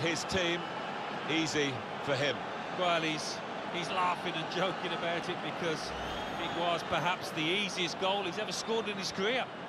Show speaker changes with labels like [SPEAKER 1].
[SPEAKER 1] his team, easy for him.
[SPEAKER 2] Well, he's laughing and joking about it because it was perhaps the easiest goal he's ever scored in his career.